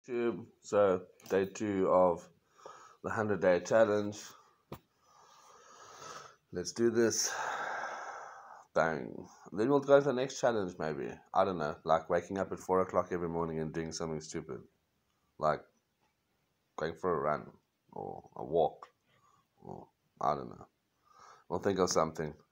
So day 2 of the 100-day challenge. Let's do this. Bang. Then we'll go to the next challenge maybe. I don't know. Like waking up at 4 o'clock every morning and doing something stupid. Like going for a run or a walk. Or I don't know. We'll think of something.